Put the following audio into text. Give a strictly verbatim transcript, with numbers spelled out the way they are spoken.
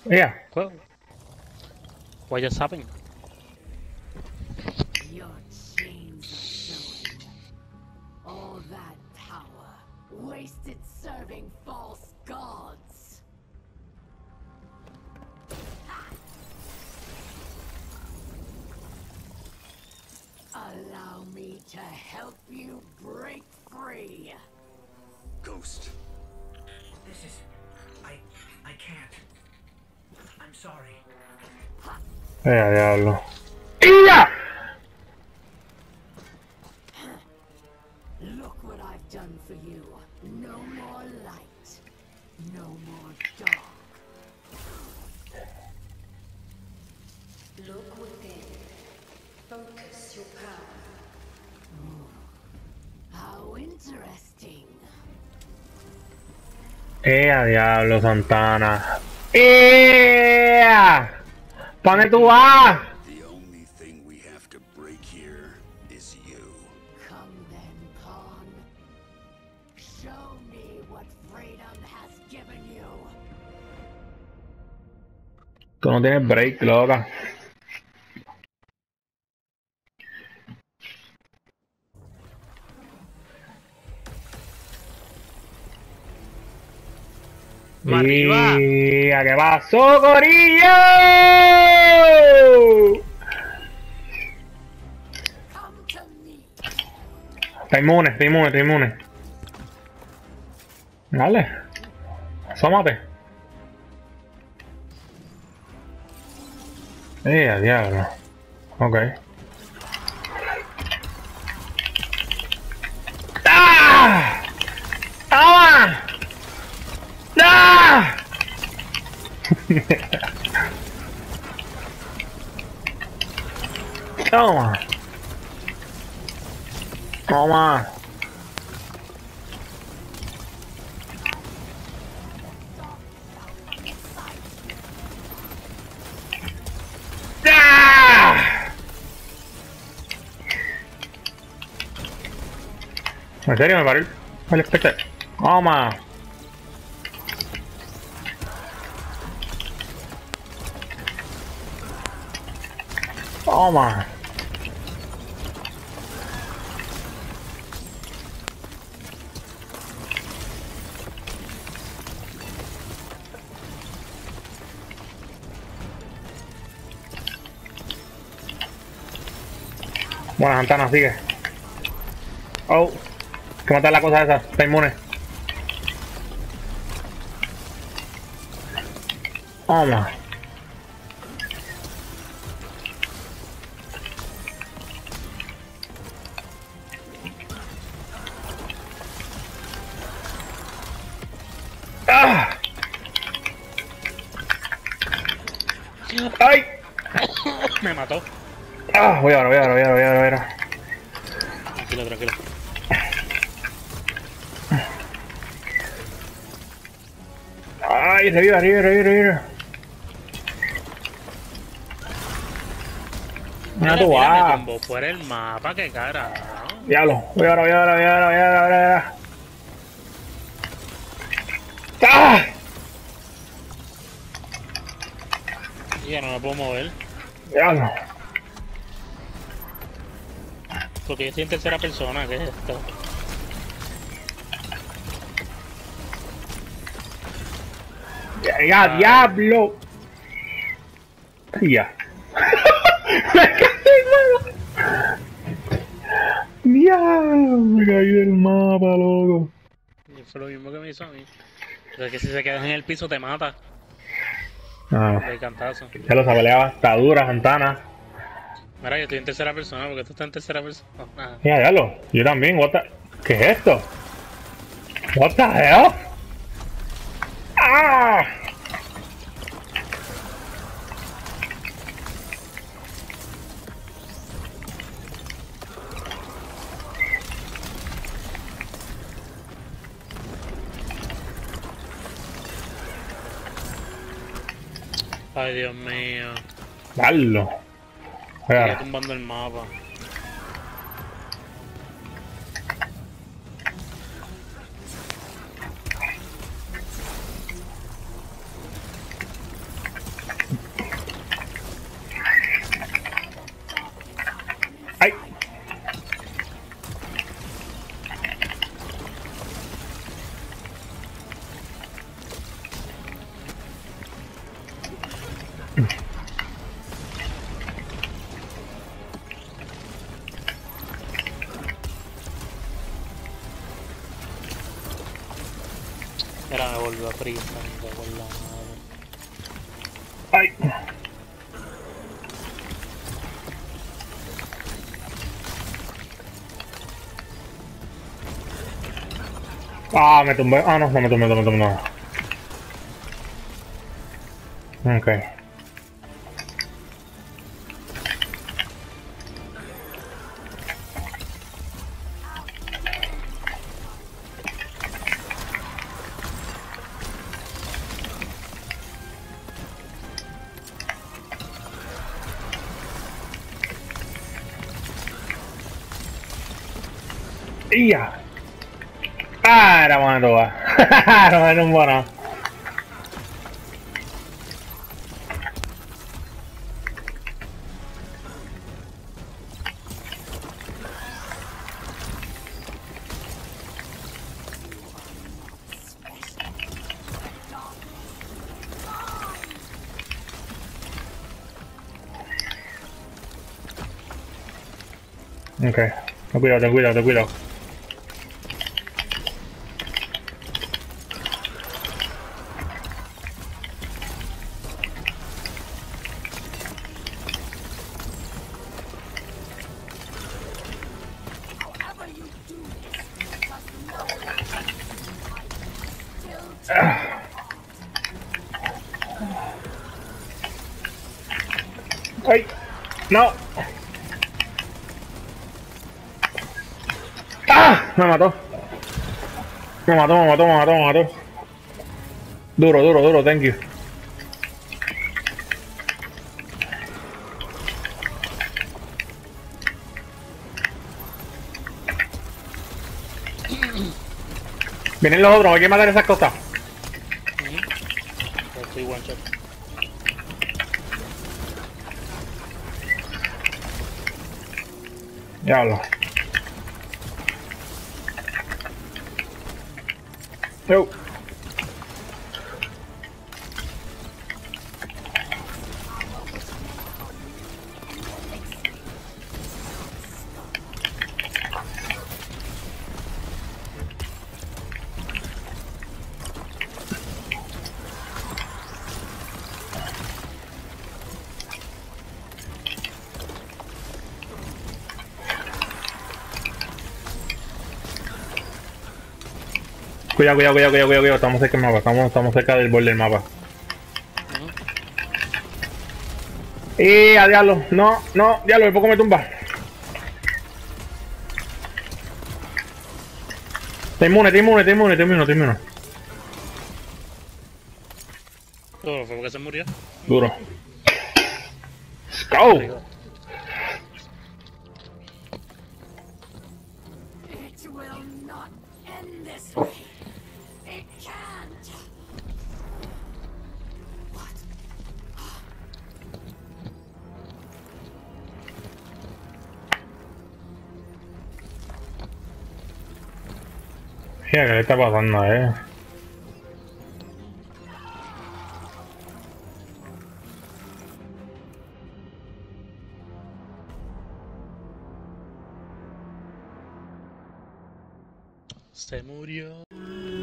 Yeah. Well, what just happened? Your chains are showing. All that power wasted serving false gods. Allow me to help you break free. Ghost. This is... I... I can't. I'm sorry. Eh, diablo. ¡Ya! Look what I've done for you. No more light. No more dark. Look within. Focus your power. How interesting. ¡Eh, a diablo, Santana! ¡Eh! ¿Pa' dónde tú vas? The only thing we have to break here is you. Come then, Khan. Show me what freedom has given you. Tú no tienes break, loca. ¡Arriba! ¡Ya! ¿Qué pasó, Corillo? Come to me. Está inmune, está inmune, está inmune. Dale. Asómate. Eh, a diablo. Ok. ¡Ah! ¡Ah! ¡Ah! Toma. Toma. ¡Ah! ¿En serio me paró el, el especie? Toma. Toma. Bueno, Santana, sigue. Oh, que matar la cosa esa, está inmune. Toma. ¡Ah! ¡Ay! Me mató. ¡Ah! Voy ahora, voy ahora, voy ahora, voy ahora, voy ahora. Tranquilo, tranquilo. ¡Ay! Reviva, reviva, reviva, reviva. Mira tú, Mira, me ah. tumbó fuera el mapa, qué cara. Diablo, voy ahora, voy ahora, voy ahora, voy ahora, voy ahora. ¡Ah! Y ya no me puedo mover. Diablo. Porque yo estoy en tercera persona, ¿qué es esto? Ya, ya, diablo. Ya. Me caí, mano. Diablo, me caí del mapa, loco. Y fue lo mismo que me hizo a mí. O sea, que si se quedas en el piso te mata. Ah, De cantazo. ya lo sabeleaba, está dura, Santana. Mira, yo estoy en tercera persona porque tú estás en tercera persona. Ah, Ya, diablo, yo también, what the... ¿Qué es esto? What the hell? ¡Ah! ay, Dios mío. Diablo. Sigue Ahora. tumbando el mapa. Era, me volvió a frizar, me cago en la madre. Ay. Ah, me tumbé. Ah, no, no me tumbé, no me tumbé, no. Ok. ¡Ya! ¡Ah! Era buena toda. No era un bono. Ok. Ten cuidado, ten cuidado, ten cuidado. ¡Ay! ¡No! ¡Ah! Me mató. Me mató, me mató, me mató, me mató. Duro, duro, duro, thank you. Vienen los otros, hay que matar esas cosas. Estoy one shot. Diablo. Yo. Cuidado, cuidado, cuidado, cuidado, cuidado, estamos cerca del mapa, estamos, estamos cerca del borde del mapa. Y a diablo, no, no, diablo, ¿de poco me tumba? Te inmune, te inmune, te inmune, te inmune, te inmune. Oh, fue porque se murió. Duro. Let's go. It will not end this way. It can't. What? Mira, ¿qué le está pasando, eh? Se murió.